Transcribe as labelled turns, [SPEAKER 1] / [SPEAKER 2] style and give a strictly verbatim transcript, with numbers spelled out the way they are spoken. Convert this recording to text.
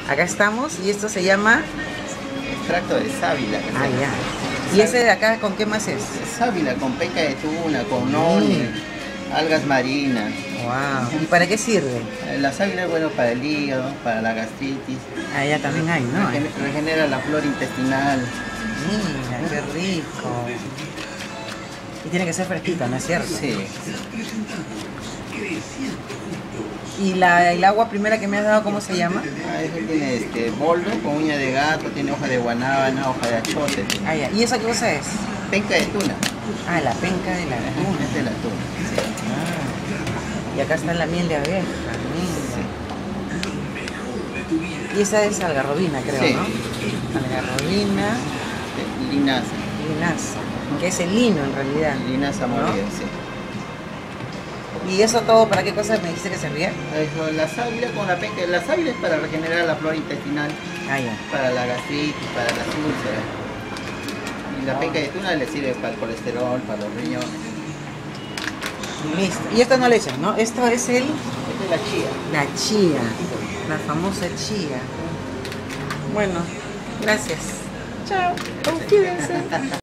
[SPEAKER 1] Acá estamos y esto se llama...
[SPEAKER 2] Extracto de sábila.
[SPEAKER 1] Ah, ya. ¿Y ese de acá con qué más es?
[SPEAKER 2] Sábila con peca de tuna, con noni, mm. algas marinas.
[SPEAKER 1] Wow. ¿Y para qué sirve?
[SPEAKER 2] La sábila es bueno para el hígado, para la gastritis.
[SPEAKER 1] Ah, ya también hay, ¿no?
[SPEAKER 2] Regenera la flora intestinal.
[SPEAKER 1] Mira, qué rico. Y tiene que ser fresquito, ¿no es cierto?
[SPEAKER 2] Sí.
[SPEAKER 1] ¿Y la, el agua primera que me has dado, cómo se llama?
[SPEAKER 2] Ah, eso tiene este boldo con uña de gato, tiene hoja de guanábana, hoja de achote.
[SPEAKER 1] Ah, ya. ¿Y eso qué cosa es?
[SPEAKER 2] Penca de tuna.
[SPEAKER 1] Ah, la penca de la tuna.
[SPEAKER 2] Es de la tuna, sí.
[SPEAKER 1] Ah. Y acá está la miel de abeja. Sí. Y esa es algarrobina, creo, sí. ¿No? Algarrobina.
[SPEAKER 2] Linaza.
[SPEAKER 1] Linaza. Que es el lino en realidad.
[SPEAKER 2] Linaza molida, ¿no? Sí.
[SPEAKER 1] ¿Y eso todo para qué cosa me dijiste que servía?
[SPEAKER 2] Eso, la sábila con la penca. La sábila es para regenerar la flora intestinal.
[SPEAKER 1] Ah, ya.
[SPEAKER 2] Para la gastritis, para las úlceras. Y la oh. penca de tuna le sirve para el colesterol, para los riñones.
[SPEAKER 1] Listo. Y esto no le echan, ¿no? Esto es el...
[SPEAKER 2] Esta es la chía.
[SPEAKER 1] La chía. La famosa chía. Bueno, gracias. Chao. Cuídense.